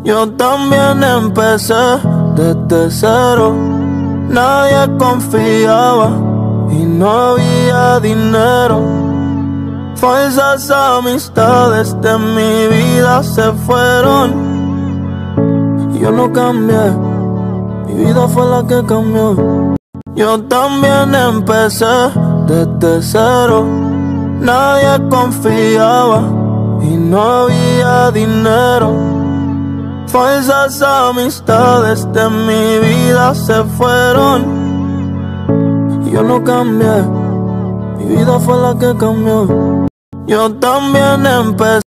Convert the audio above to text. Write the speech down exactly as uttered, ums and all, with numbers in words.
Yo también empecé desde cero. Nadie confiaba y no había dinero. Falsas amistades de mi vida se fueron. Yo no cambié, mi vida fue la que cambió. Yo también empecé desde cero. Nadie confiaba y no había dinero. Falsas amistades de mi vida se fueron. Yo no cambié, mi vida fue la que cambió. Yo también empecé